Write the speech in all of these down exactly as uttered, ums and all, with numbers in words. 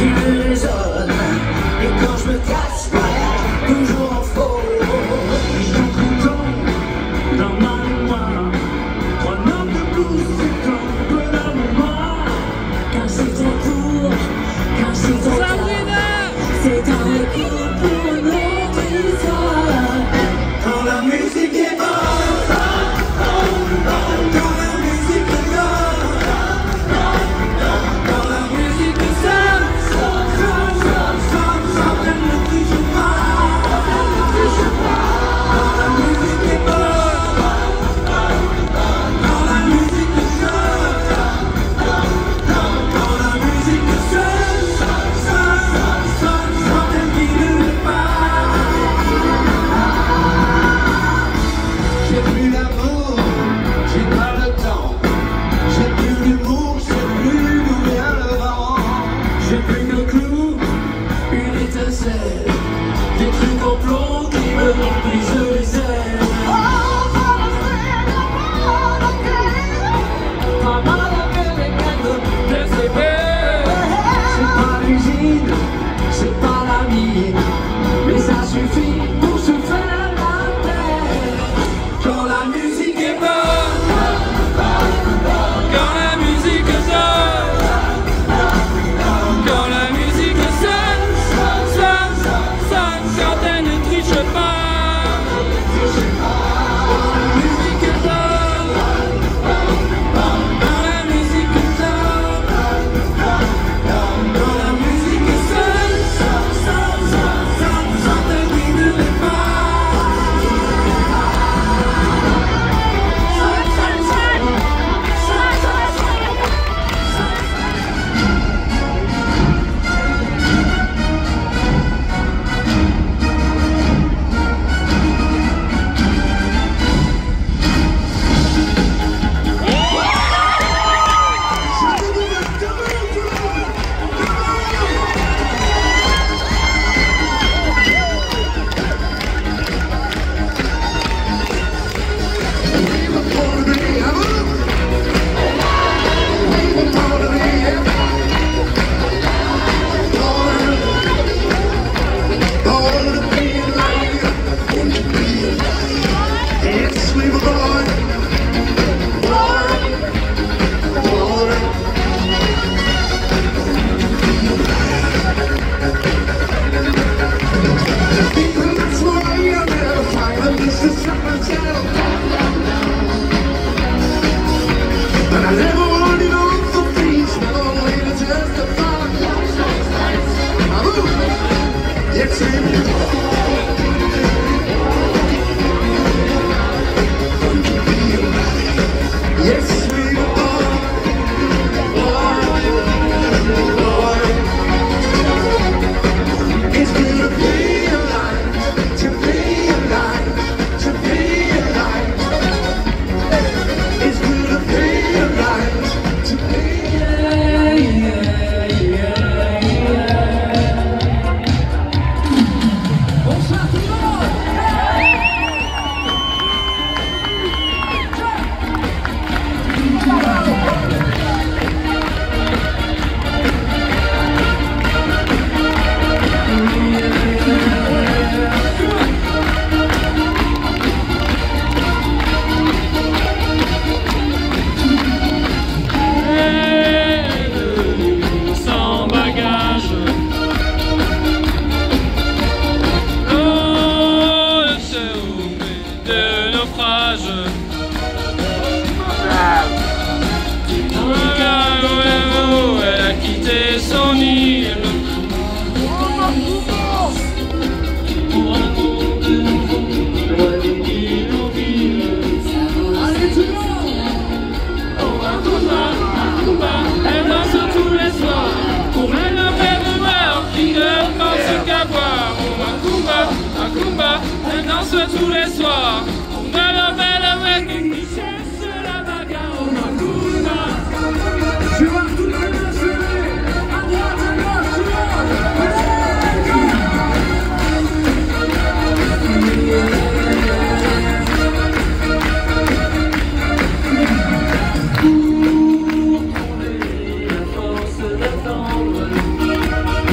Tous les soirs, on a la belle avec une richesse de la bagarre au Macumba. Je vois tout le monde se lever, à droite, à gauche, tout le monde. Pour trouver la force d'attendre,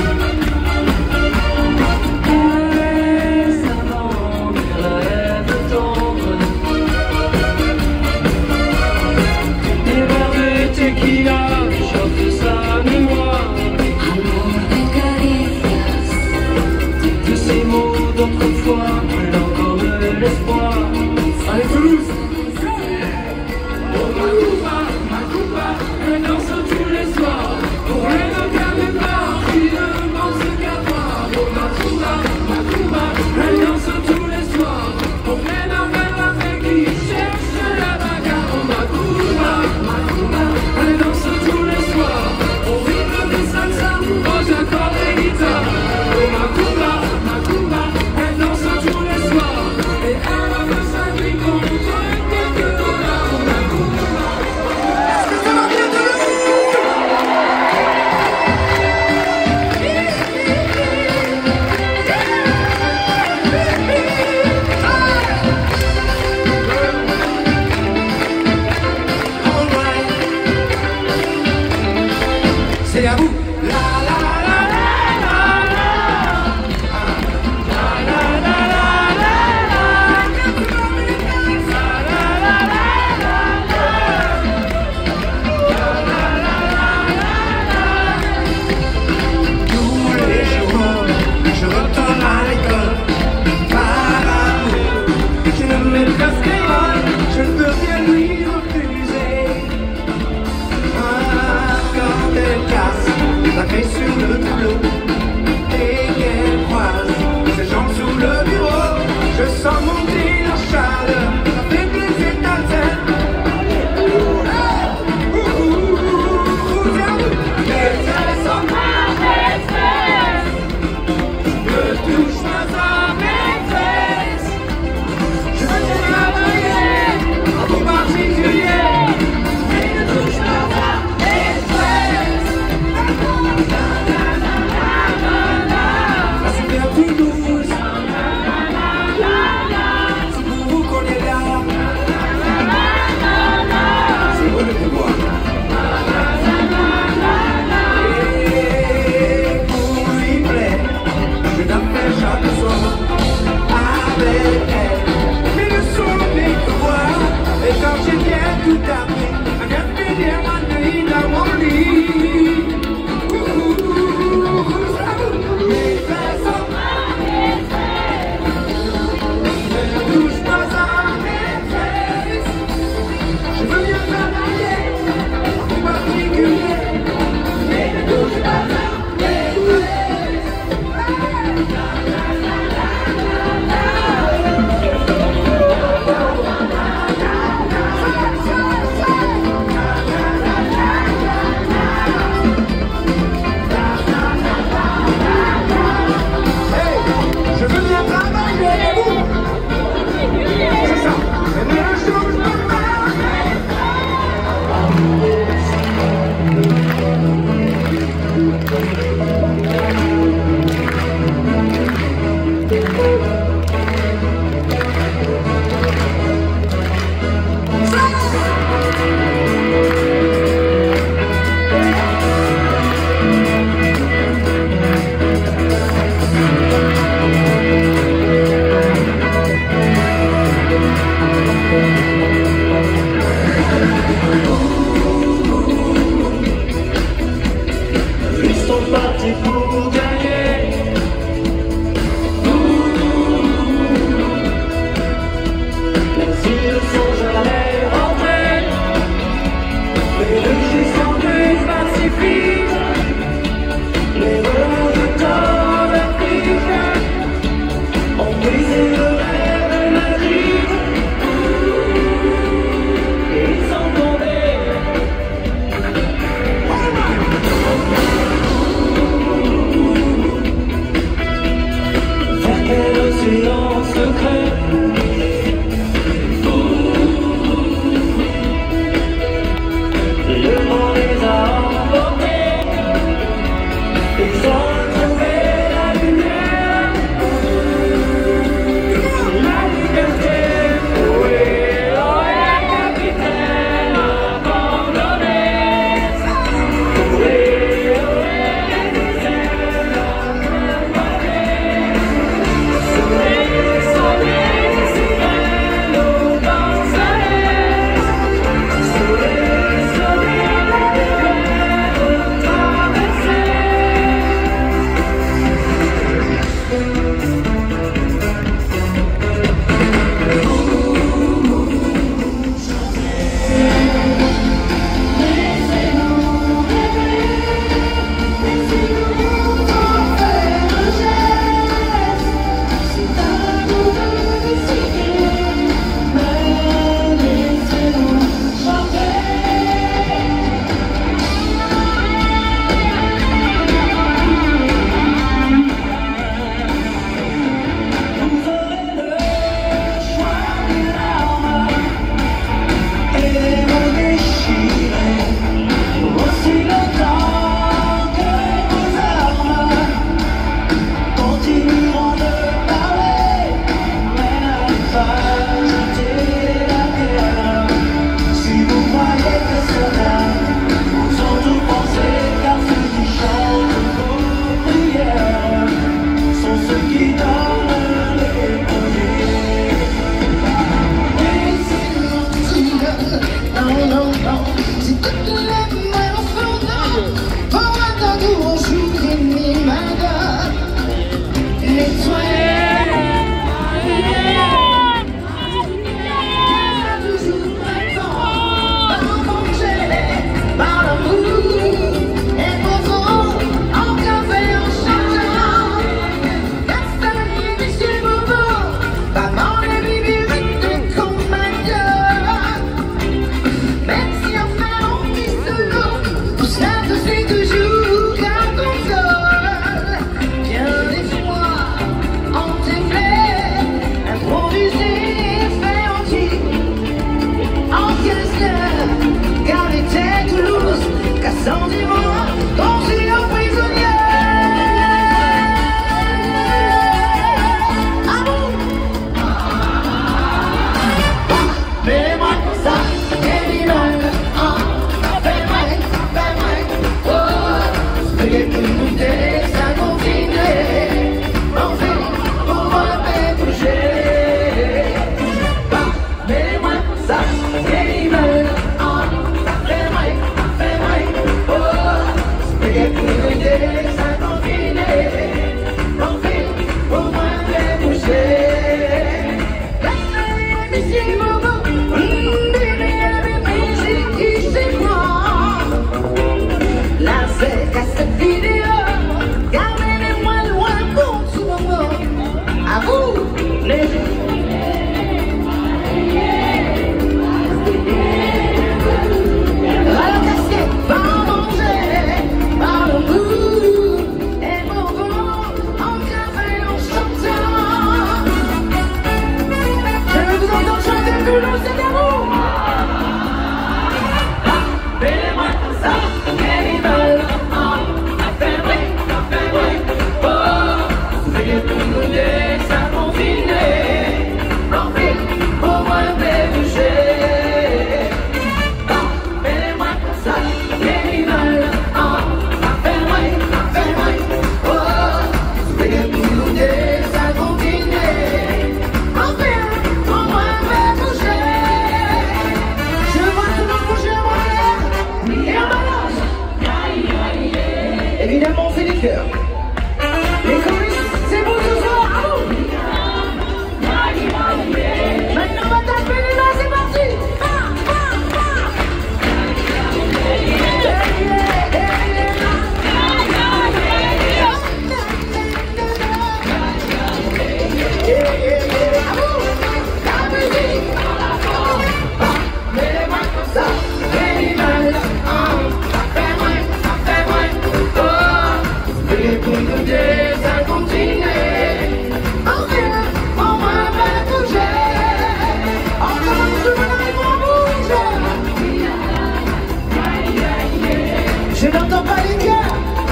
et pour nous deux ça continue. En rien, on va pas bouger. On commence tout le monde bouge. Je n'entends pas les cœurs.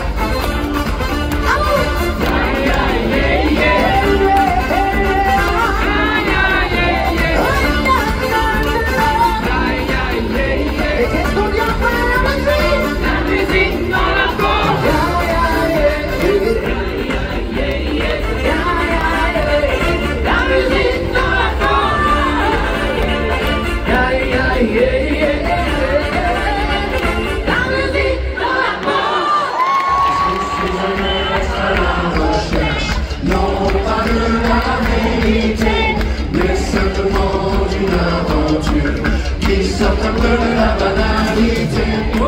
Mais simplement d'une aventure qui sort un peu de la banalité.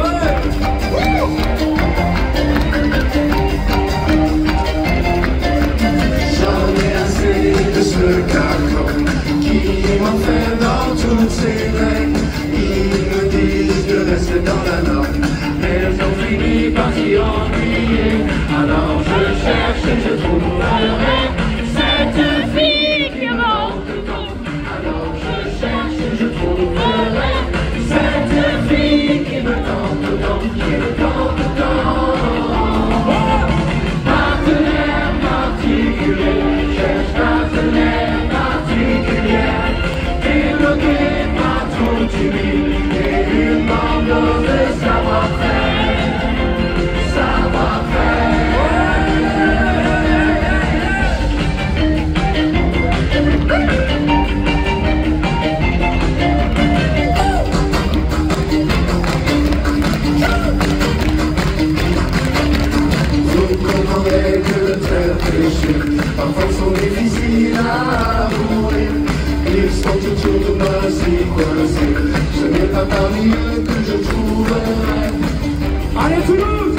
J'en ai assez de ce carcan qui m'enferme dans toutes ses veines. Ils me disent de rester dans la norme, mais elles ont fini par s'y ennuyer. Alors je cherche et je trouverai cette fille qui manque tant. Alors je cherche et je trouverai cette fille qui me tente tant, qui me tente tant. Partenaire particulier, cherche partenaire particulière, débloqué par trop timide et une bande de savoir-faire, savoir-faire. Parfois ils sont difficiles à mourir. Ils sont autour de moi si coincés. Ce n'est pas parmi eux que je trouverai. Allez Toulouse,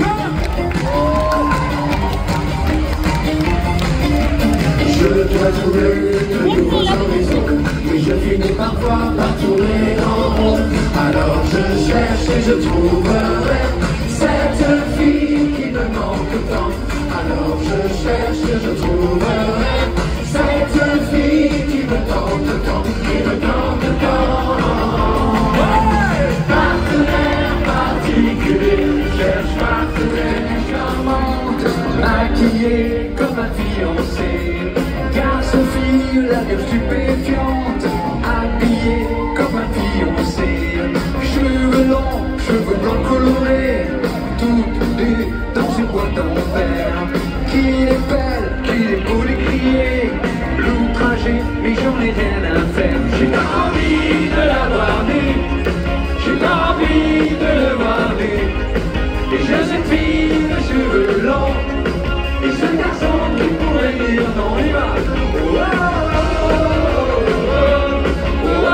Je dois trouver de nouveaux horizons, mais je finis parfois par tourner en rond. Alors je cherche et je trouverai cette fille qui me manque tant. Alors je cherche et je trouverai cette fille qui me tente tant, qui me tente tant. Partenaire particulier, cherche partenaire charmante, maquillée comme un fiancé, car Sophie la gueule stupéfiante, habillée comme un fiancé, cheveux longs, cheveux blancs colorés, toutes nues dans une boîte en verre. Qu'il est belle, qu'il est beau les crier, l'outrager, mais j'en ai rien à faire. J'ai pas envie de la voir nue, j'ai pas envie de le voir nu. Et je cette fille de cheveux longs, et ce garçon qui pourrait dire non, il va. Oh, oh, oh, oh, oh,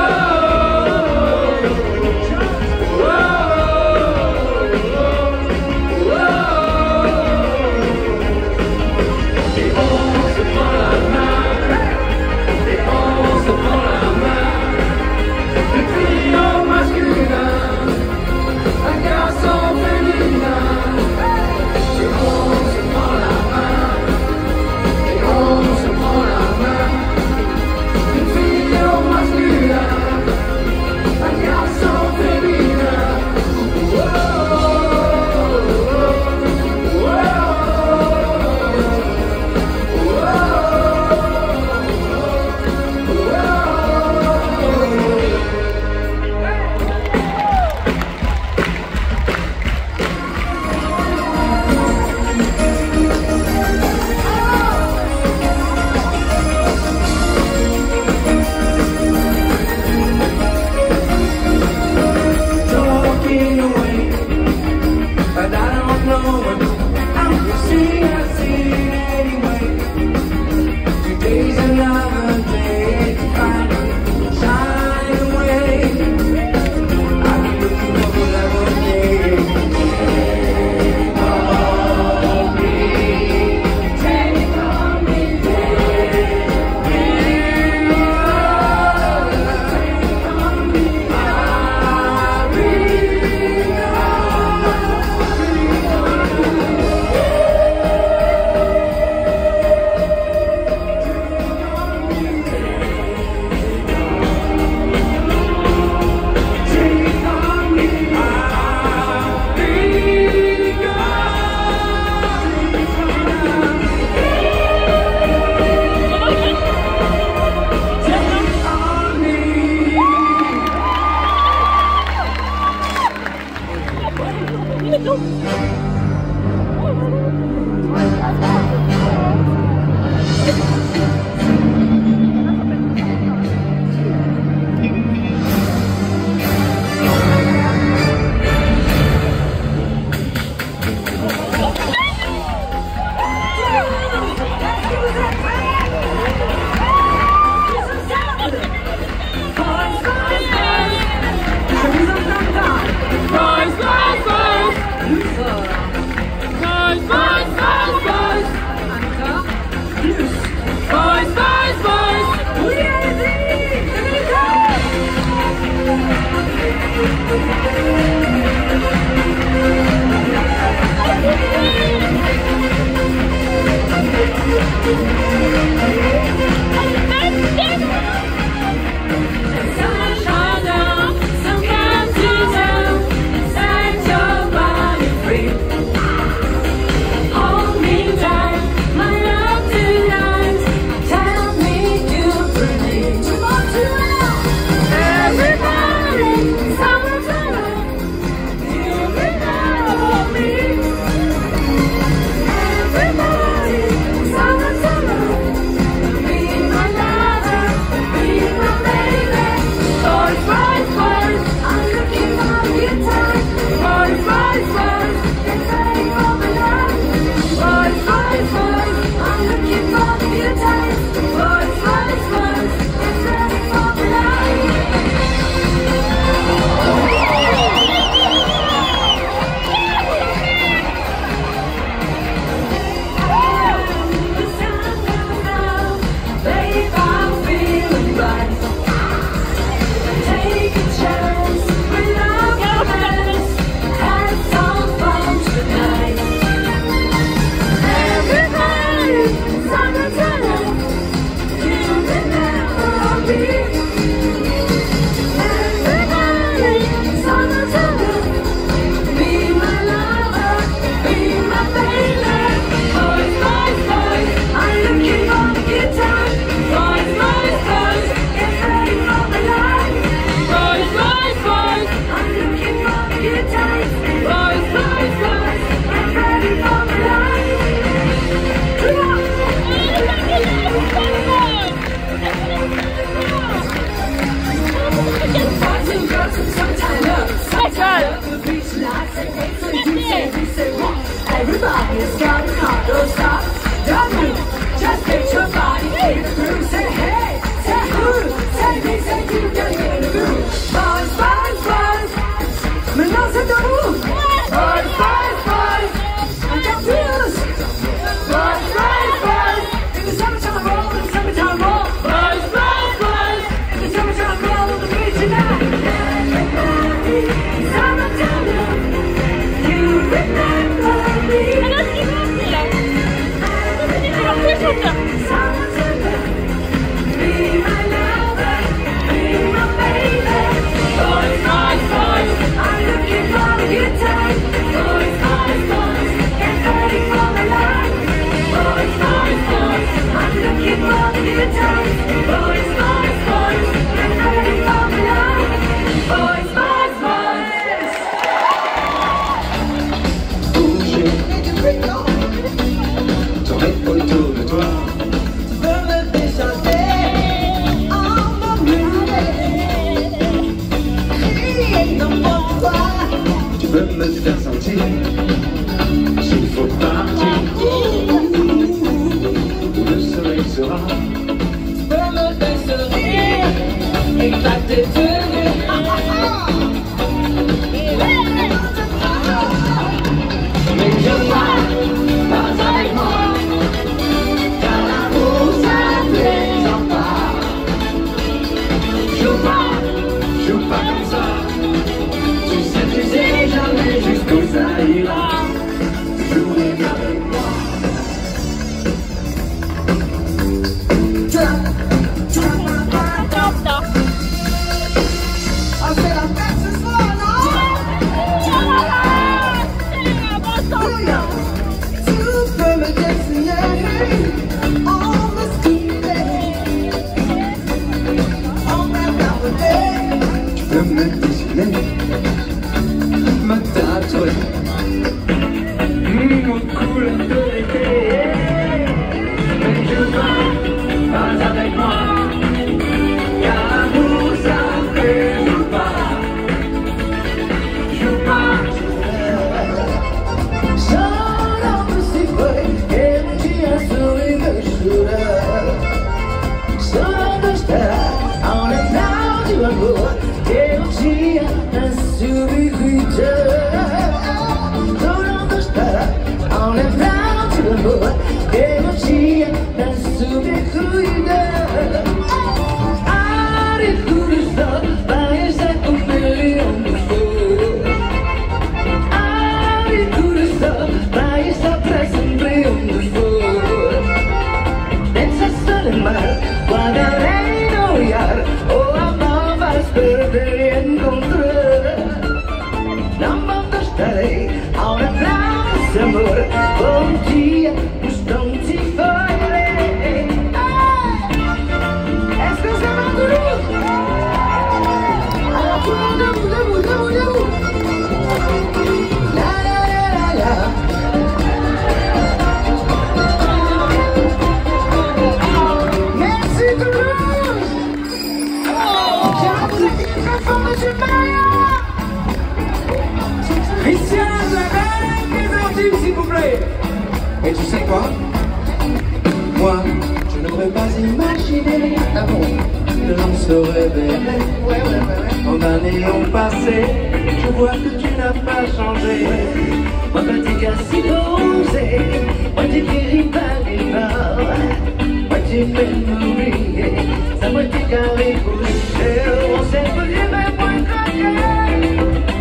Moi, je n'aurais pas imaginé ah bon, que l'on se réveillerait ouais, ouais, ouais, ouais. En années ont passé, je vois que tu n'as pas changé. Moi, petit gars si posé, moi tu guéris pas les bords. Moi tu fais m'oublier, ça moi tu carré couché. On s'est volé même moins craqué.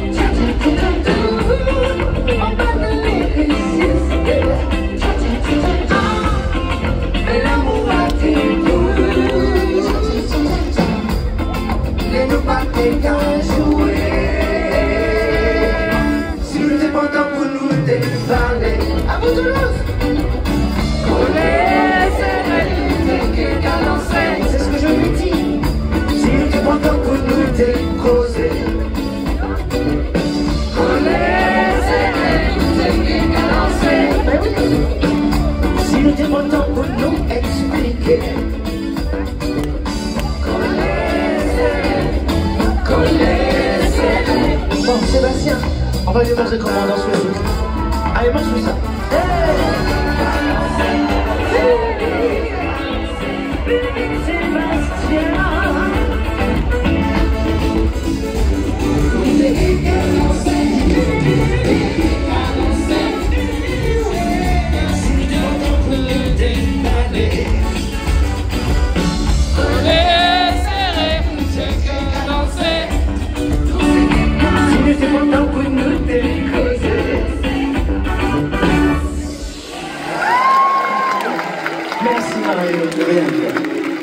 On va ne les résister. Mais l'amour a tes bouts. Les nous pas qu'à jouer. Si nous t'es content pour nous déparler, à vous Toulouse. C'est ce que je lui dis. Si nous t'es content pour nous décauser. Si nous t'es content pour nous expliquer. Bon, Sébastien, on va lui manger comment on danse le truc. Allez, mange-lui ça. Merci Mario, de rien faire.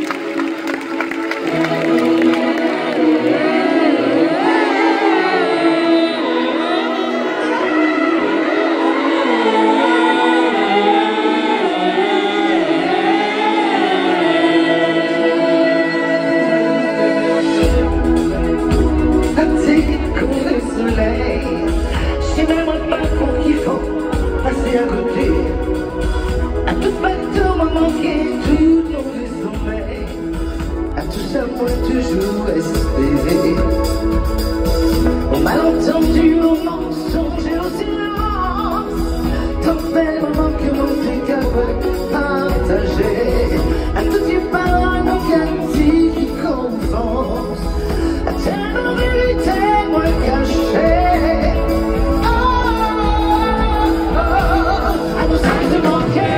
Moi toujours espérer au malentendu, au mensonge et au silence. Tant bel moment que mon cœur veut partager. À toutes les paroles négatives qui confondent, à tellement vérité moi cachée. Oh, oh, oh, à nous sommes de manquer.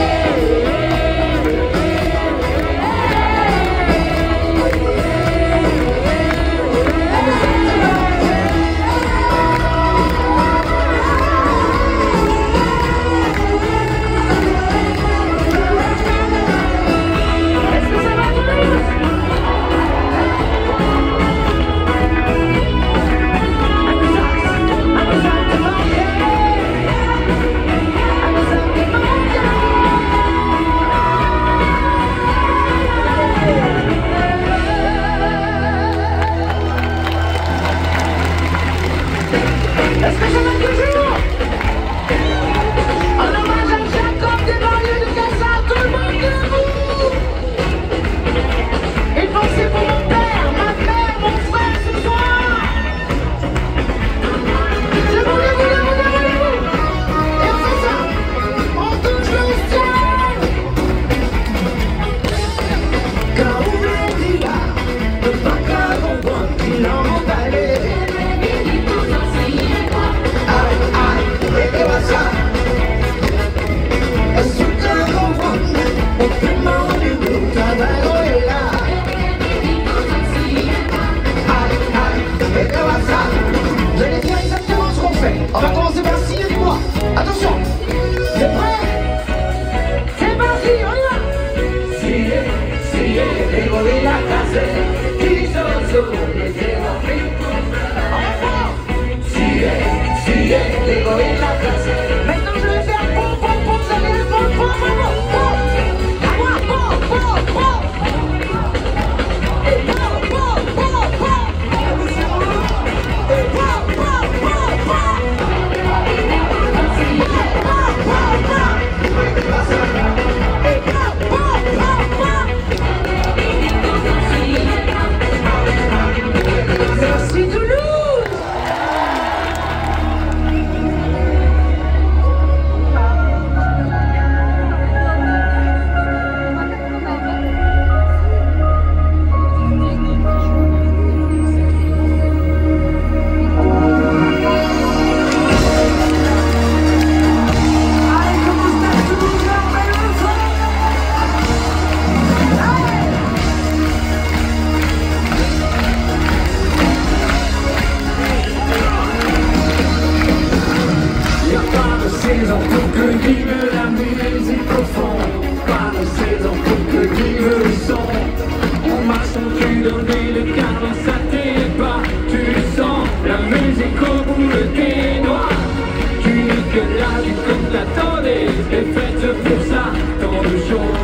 Est-ce que je m'appelle toujours en hommage à Jacob des banlieues de Gaza, tout le monde debout. Et pensez pour mon père, ma mère, mon frère ce soir. Debout, debout, debout, debout, debout. Et on fait ça, on touche le ciel. Quand on me dit là, ne pas qu'à comprendre qu'il en emballé. On va commencer par signer du bois. Attention, c'est prêt? C'est parti, on y va. Signer, signer, décoller la casse. Qui sont sur les démons. On va fort. Signer, signer, décoller la casse. Maintenant je vais faire pom pom pom, vous allez le pom pom pom pom. À moi, pom pom pom. Et pom pom pom pom. Et pom pom pom pom. Et pom pom pom pom.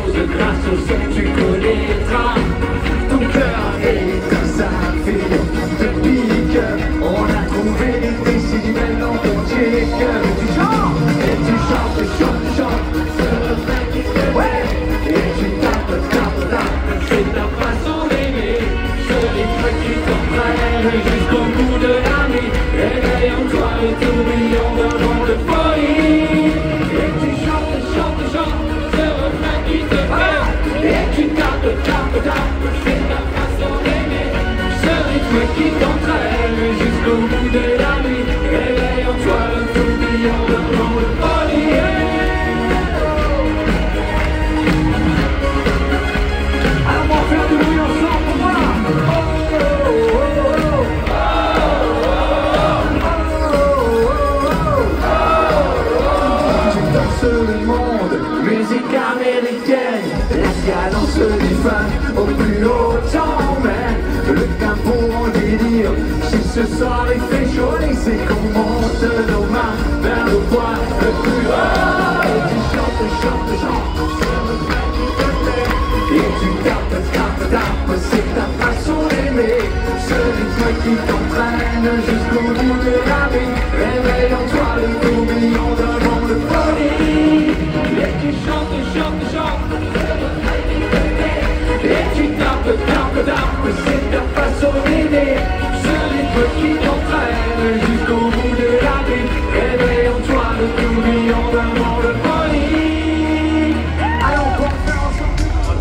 chose, grâce au son tu connaîtras. Ton cœur est un saphir de pique. On a trouvé des décibels dans ton check. Tu chantes, et tu chantes, chantes, chantes. Ce refrain qui te ouais. Et tu tapes, tapes, tapes. C'est ta façon d'aimer. Ce rythme qui t'entraîne jusqu'au bout de la nuit. Réveille en toi le tourbillon d'un vent de folie. Et tu chantes, chantes, chantes. Ce refrain qui te plaît. Et tu tapes, tapes, tapes. C'est ta façon d'aimer. Ce rythme qui t'entraîne jusqu'au bout de la nuit. Réveille en toi le tourbillon d'un vent de folie. Alors on va faire du bruit ensemble pour moi. Le monde, musique américaine, la cadence des fans au plus haut t'emmène. Le tempo en délire, si ce soir il fait chaud, et c'est qu'on monte nos mains vers le point le plus haut. Et tu chantes, chantes, chantes, et tu tapes, tapes, tapes, c'est ta façon d'aimer. Ce rythme qui t'entraîne jusqu'au bout de la vie. Réveille en toi le tourbillon d'un vent de folie. Et tu chantes, chantes, chantes, et tu tapes, tapes, tapes, c'est ta façon d'aimer. Ce rythme qui t'entraîne jusqu'au bout de la vie. Réveille en toi le tourbillon d'un vent de folie. Allons, on va faire ensemble.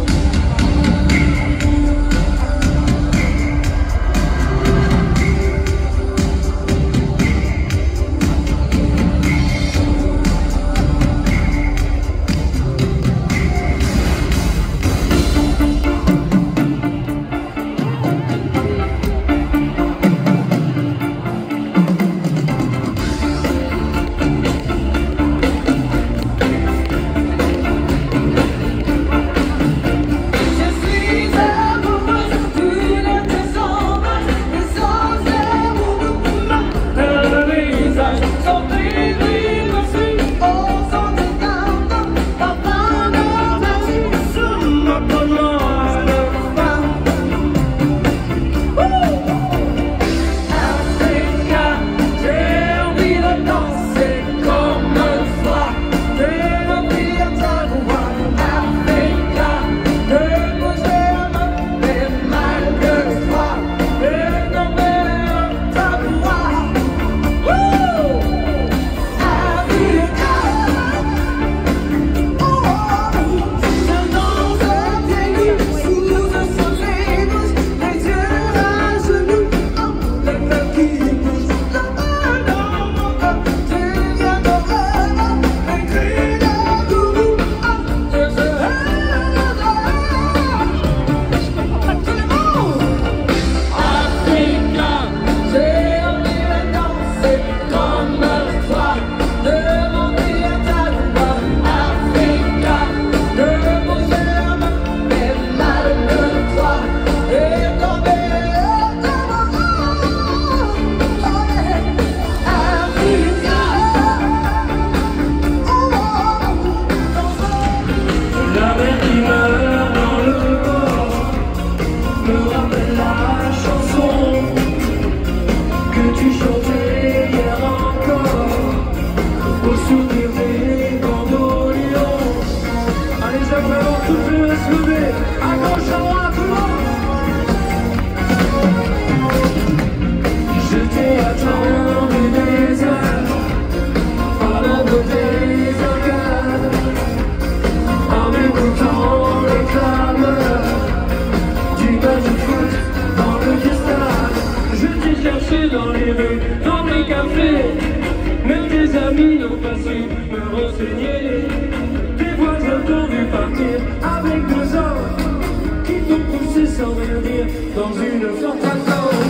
Dans les rues, dans les cafés, même des amis n'ont pas su me renseigner. Des voisins t'ont vu partir avec deux hommes qui t'ont poussé sans rien dire dans une forte attente.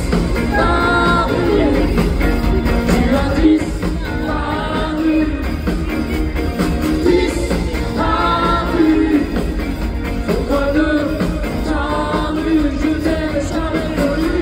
Disparu, tu as disparu, disparu. Pourquoi de ta rue je t'ai jamais connu?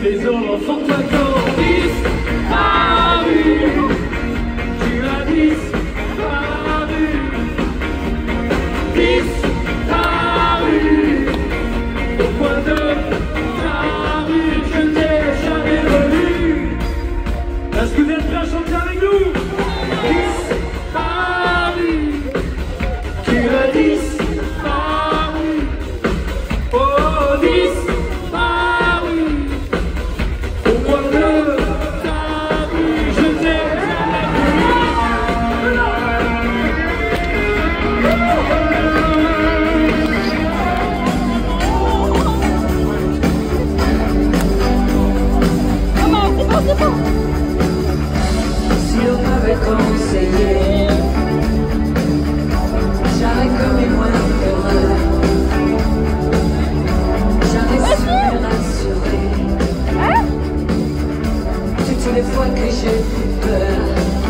les enfants claquants. Disparu, tu as disparu, disparu, au point de ta rue, je t'ai jamais revu. Est-ce que vous êtes prêts à chanter avec nous? Disparu, tu as disparu, oh disparu, au point de ta rue, je t'ai jamais Maman, c'est bon, c'est bon. Si on m'avait conseillé, j'aurais commis moins d'erreurs. J'aurais su me rassurer. Toutes les fois que j'ai eu peur,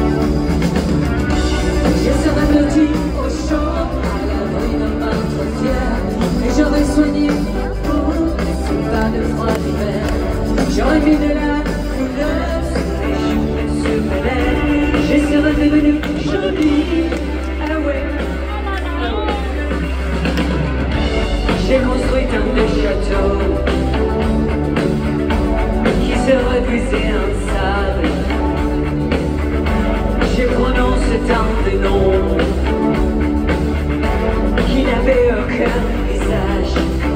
je serais blottie au chaud, à l'abri d'un martre-fier. Et j'aurais soigné ma peau, laissé pas de froid d'hiver. J'aurais mis de la couleur sur mes joues et sur mes lèvres. Je serais devenue jolie, ah ouais. J'ai construit un de château qui se réduisait en sable. J'ai prononcé tant de noms qui n'avaient aucun visage.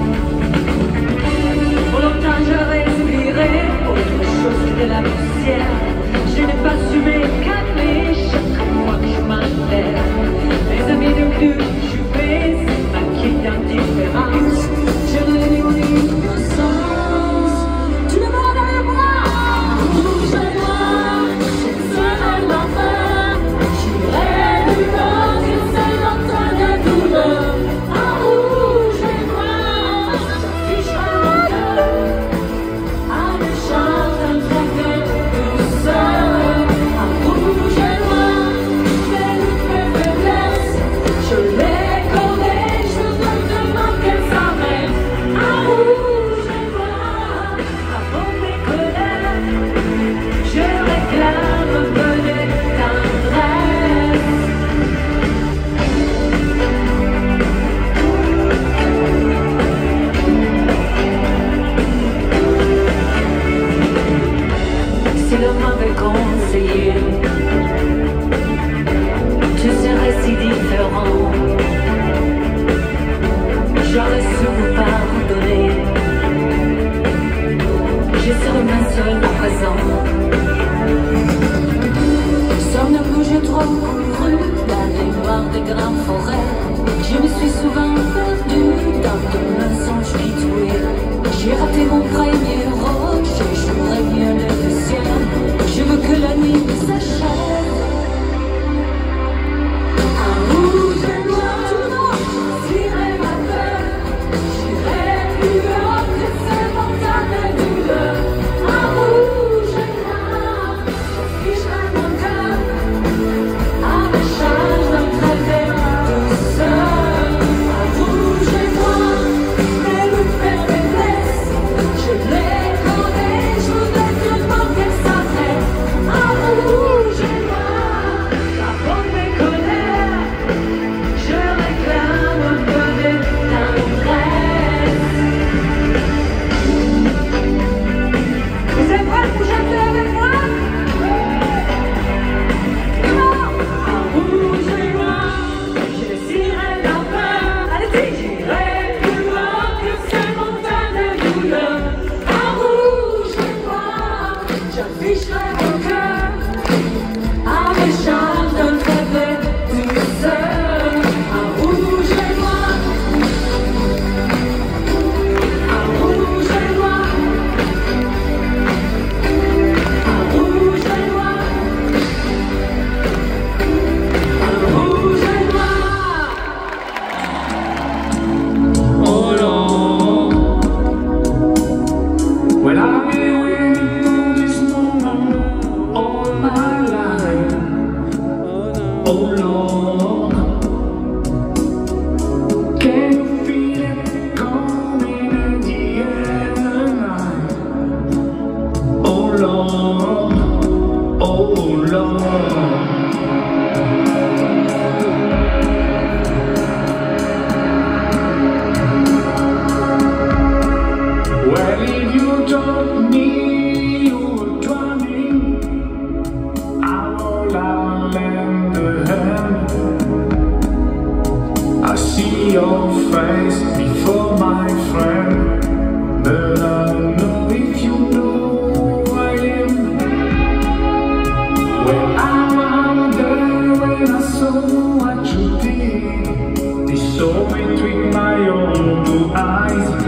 Pour longtemps je respirais autre chose que de la poussière. Je n'ai pas su m'écarter chaque fois que je m'enlève. Mes amis de plus jupés s'immaquillent d'indifférence. Je réunis mon innocence. Tu ne m'en avais pas. Rouge et noir, je serai l'enfer. J'irai du nord, je sais l'entendre de douleur. En rouge et noir, j'afficherai mon cœur. En échange d'un traité de douceur. En rouge et noir, j'ai eu mes faiblesses. Je les connais, je veux demander qu'elles s'arrêtent. En rouge et noir, avant mes colères, je réclame un peu de tendresse. Si l'on m'avait conseillé, tu serais si différent. J'aurais su vous pardonner. Je serais ma seule à présent. Sommes de bouger trop couru dans les noirs des grandes forêts. Je me suis souvent perdue dans de mensonges qui tuaient. J'ai raté mon premier rôle, j'échouerai bien le deuxième. Je veux que la nuit s'achève. Un rouge et noir, j'irai ma peur. J'irai plus haut que ces montagnes de douleur. Un rouge et noir, j'afficherai mon cœur. En échange d'un traité de douceur. Un rouge et noir, mes luttes, mes faiblesses. Je les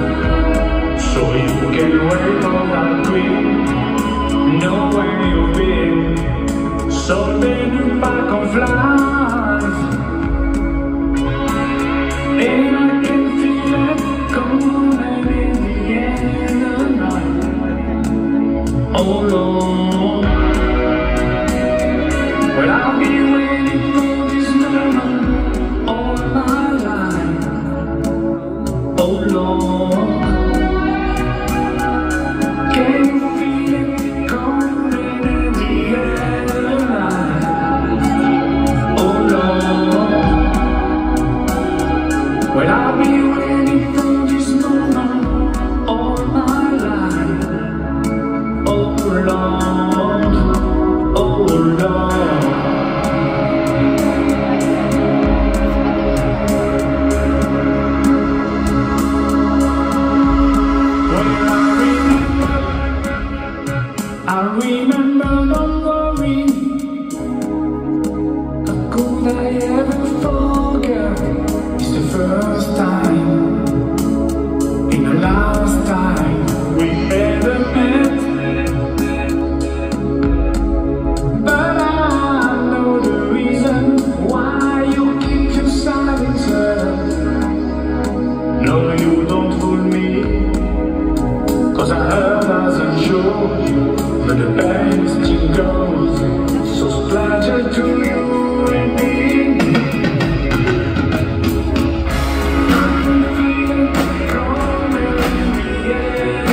So you can wait on that queen, know where you've been. So many pack of life, and I can feel it coming in the end of the night. Oh Lord, well I'll be waiting for this moment all my life. Oh Lord, can you feel it coming in the end of the night? Oh Lord, well I'll be waiting for this moment all my life. Oh Lord, oh Lord. I remember not worrying. How could I ever forget? It's the first time in the last time we ever met. But I know the reason why you keep your silence. No, you don't fool me, 'cause I heard as a joke. But the pain still goes, so splattered to you and me. I can feel it coming in the air.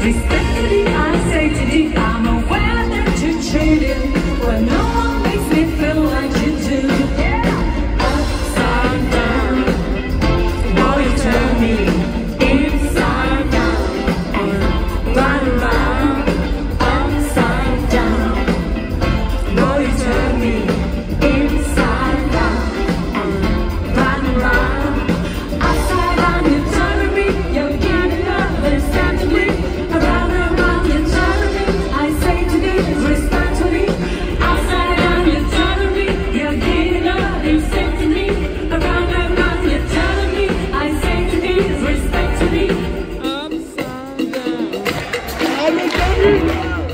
Respectfully, I say to thee, I'm aware that you're trading, but no one makes me feel like you do. Upside down, now you turn me inside down and round and round. Upside down, now you turn me inside down and round and round. Upside down, you're turning me, you're getting up and standing me. Around and round, you're turning me, I say to thee, respectfully. Upside down, you're turning me, you're getting up and standing me. Around and round, you're turning me, I say to thee, respectfully. Upside down.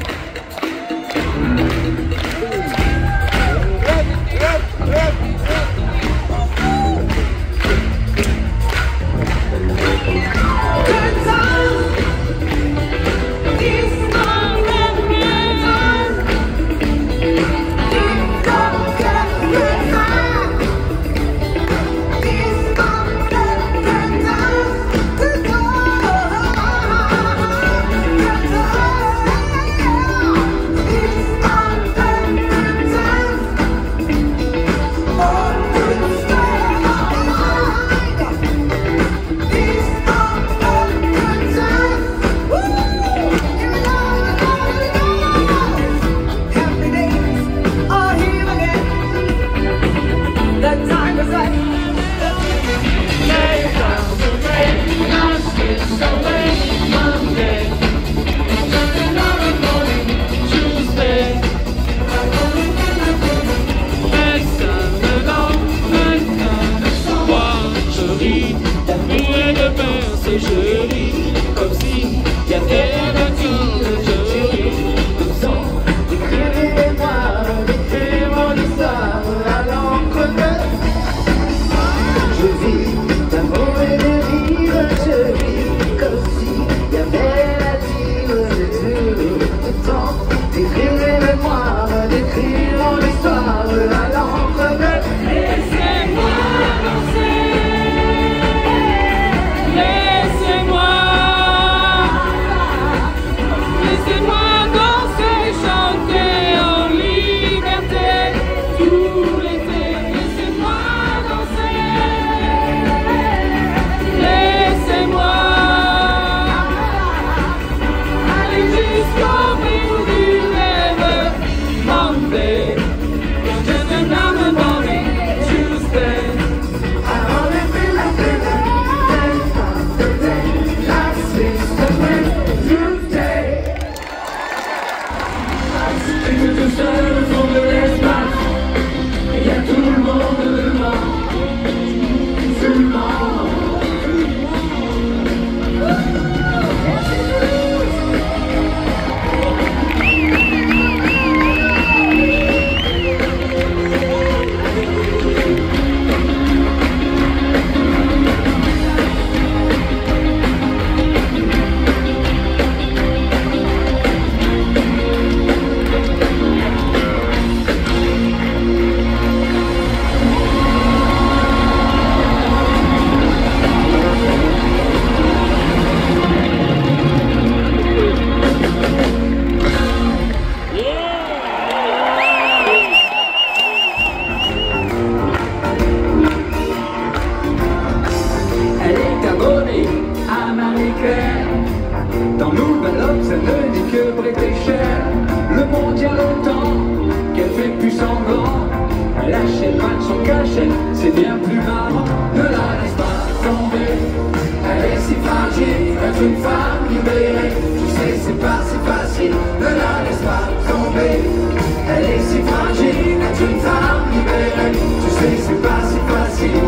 C'est joli, comme si y avait nature, joli. Comme ça, écrivez-moi, écrivez mon histoire à l'encre neuve. Je vis d'amour et de vivre, je vis comme si y avait nature, de tout. Temps, écrivez-moi, d'écrire mon histoire à l'encre neuve. Laissez-moi danser. Dans Nouvel-Obs, ça ne dit que prêter cher. Le monde y a longtemps qu'elle fait plus semblant. Elle achète pas de son cachet, c'est bien plus marrant. Ne la laisse pas tomber, elle est si fragile. Être une femme libérée, tu sais c'est pas si facile. Ne la laisse pas tomber, elle est si fragile. Être une femme libérée, tu sais c'est pas si facile.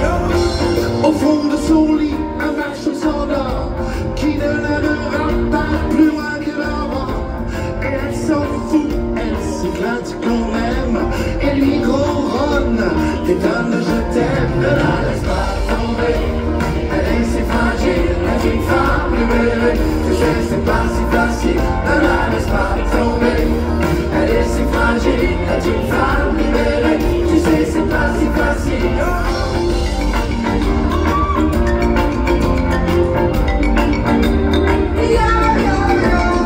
Au fond de son lit, un macho s'endort, qui ne l'aimera pas plus loin que l'avant. Et elle s'en fout, elle s'éclate quand même. Et lui gros ronne, t'étonne, je t'aime. Ne la laisse pas tomber, elle est si fragile. Être une femme libérée, tu sais c'est pas si facile. Ne la laisse pas tomber, elle est si fragile. Être une femme libérée, tu sais c'est pas si facile. Yeah, yeah, yeah.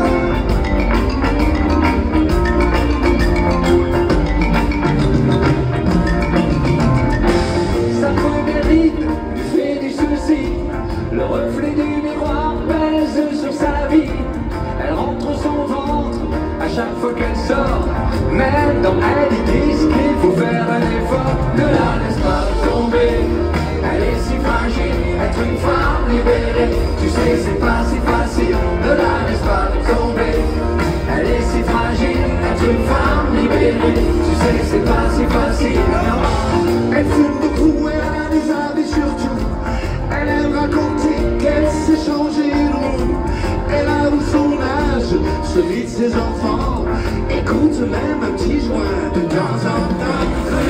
œufs sur sa vie. Elle rentre son ventre à chaque fois qu'elle sort. Maintenant elle y disent qu'il faut faire un effort. Ne la laisse pas tomber, elle est si fragile. Être une femme libérée, tu sais c'est pas si facile. Ne la laisse pas tomber, elle est si fragile. Être une femme libérée, tu sais c'est pas si facile. Elle fume beaucoup, elle a des habits surtout. Elle aime raconter qu'elle s'est changée le monde. Elle avoue son âge, celui de ses enfants. Écoute même un petit joint de temps en temps.